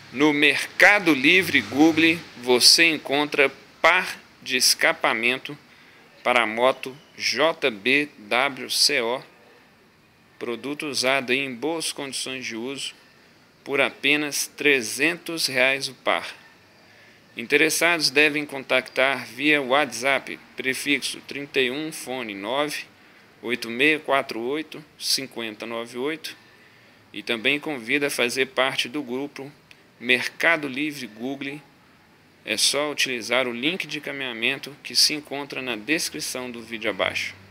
No Mercado Livre Google você encontra par de escapamento para a moto JBWCO, produto usado em boas condições de uso, por apenas R$ 300 o par. Interessados devem contactar via WhatsApp, prefixo 31 fone 986485098, e também convida a fazer parte do grupo Mercado Livre Google. É só utilizar o link de encaminhamento que se encontra na descrição do vídeo abaixo.